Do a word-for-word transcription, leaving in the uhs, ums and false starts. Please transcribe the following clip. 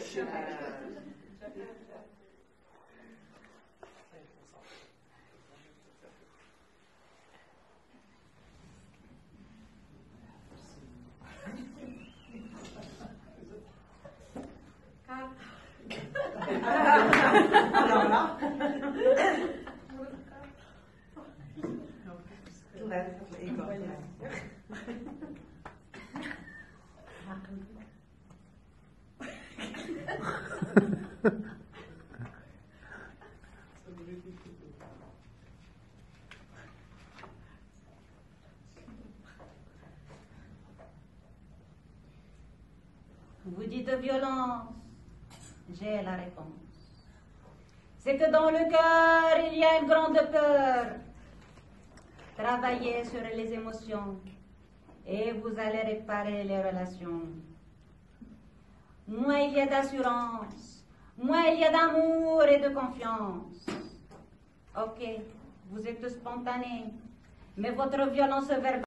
Alors là, vous dites violence, j'ai la réponse. C'est que dans le cœur, il y a une grande peur. Travaillez sur les émotions et vous allez réparer les relations. Moins il y a d'assurance, moins il y a d'amour et de confiance. Ok, vous êtes spontané, mais votre violence verbale